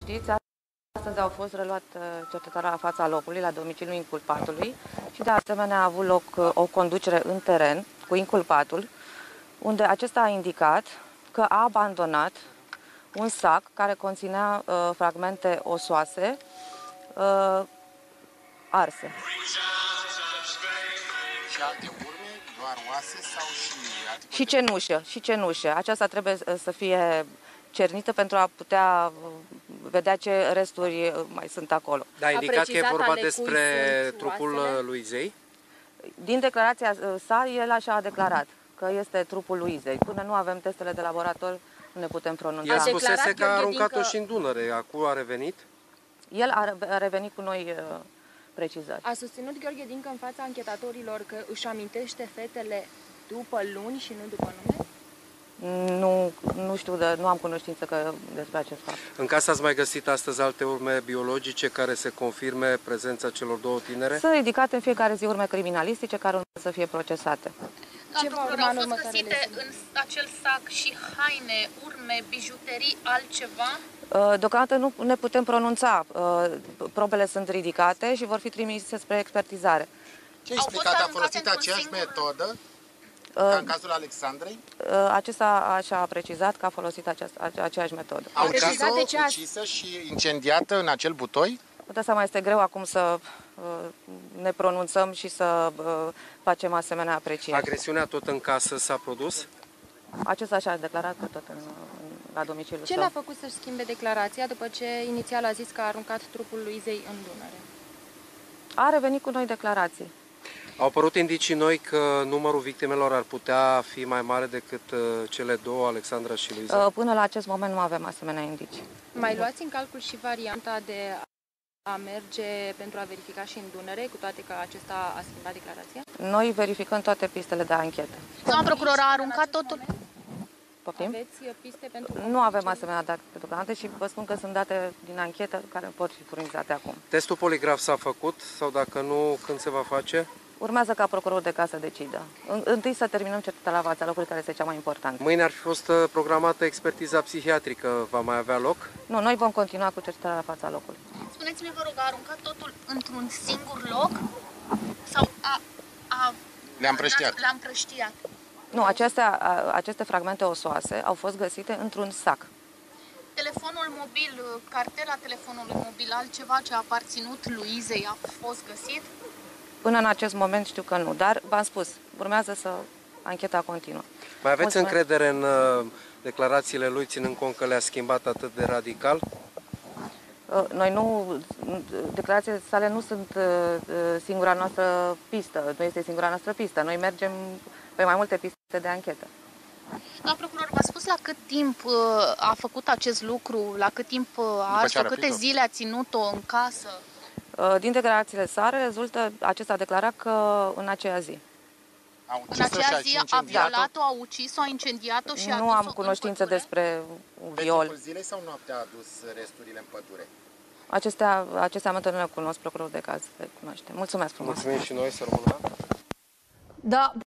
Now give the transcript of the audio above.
Astăzi au fost reluat cercetarea la fața locului, la domiciliul inculpatului și de asemenea a avut loc o conducere în teren cu inculpatul, unde acesta a indicat că a abandonat un sac care conținea fragmente osoase arse. Și alte urme, doar oase sau și... Și cenușă, și cenușă. Aceasta trebuie să fie cernită pentru a putea vedea ce resturi mai sunt acolo. Da, a indicat că e vorba despre trupul oasele? Luizei? Din declarația sa, el așa a declarat, că este trupul Luizei. Până nu avem testele de laborator, nu ne putem pronunța. El spusese că a aruncat-o și în Dunăre, acum a revenit? El a revenit cu noi precizări. A susținut Gheorghe Dincă în fața anchetatorilor că își amintește fetele după luni și nu după nume? Nu știu, nu am cunoștință despre acest fapt. În casă ați mai găsit astăzi alte urme biologice care să confirme prezența celor două tinere? Sunt ridicate în fiecare zi urme criminalistice care urmează să fie procesate. Ce va urma în au fost găsite în acel sac și haine, urme, bijuterii, altceva? Deocamdată nu ne putem pronunța. Probele sunt ridicate și vor fi trimise spre expertizare. Ce a explicat? A folosit aceeași metodă ca în cazul Alexandrei? Acesta așa a precizat că a folosit aceeași metodă. Au ucis-o, ucisă și incendiată în acel butoi? Putea să mai este greu acum să ne pronunțăm și să facem asemenea aprecieri. Agresiunea tot în casă s-a produs? Acesta așa a declarat că tot la domiciliul Ce său. l-a făcut să-și schimbe declarația după ce inițial a zis că a aruncat trupul Luizei în Dunăre? A revenit cu noi declarații. Au apărut indicii noi că numărul victimelor ar putea fi mai mare decât cele două, Alexandra și Luiza? Până la acest moment nu avem asemenea indicii. Mai luați în calcul și varianta de a merge pentru a verifica și în Dunăre, cu toate că acesta a schimbat declarația? Noi verificăm toate pistele de anchetă. Doamna procuror a aruncat totul? Poftim? Aveți piste pentru... Nu avem asemenea date deocamdată și vă spun că sunt date din anchetă care pot fi furnizate acum. Testul poligraf s-a făcut sau dacă nu, când se va face? Urmează ca procurorul de casă să decidă. Întâi să terminăm cercetarea la fața locului, care este cea mai importantă. Mâine ar fi fost programată expertiza psihiatrică. Va mai avea loc? Nu, noi vom continua cu cercetarea la fața locului. Spuneți-mi, vă rog, a aruncat totul într-un singur loc? Sau Le-a împrăștiat? Le-a împrăștiat. Nu, aceste fragmente osoase au fost găsite într-un sac. Telefonul mobil, cartela telefonului mobil, altceva ce a aparținut Luizei a fost găsit? Până în acest moment știu că nu, dar v-am spus, urmează să ancheta continuă. Mai aveți Mulțumesc. încredere în declarațiile lui, ținând cont că le-a schimbat atât de radical? Noi nu, declarațiile sale nu sunt singura noastră pistă, nu este singura noastră pistă. Noi mergem pe mai multe piste de anchetă. Doamna procuror, v-a spus la cât timp a făcut acest lucru, la cât timp a ars-o, câte zile a ținut-o în casă? Din declarațiile sale rezultă, acesta a declarat că în aceea zi. În aceea zi a violat-o, a ucis-o, a incendiat-o și a nu am cunoștință despre un viol. Pe timpul zilei sau noaptea a adus resturile în pădure? Aceste amănunte nu le cunosc, procurorul de caz le cunoaște. Mulțumesc frumos! Mulțumim și noi, să rămână. Da.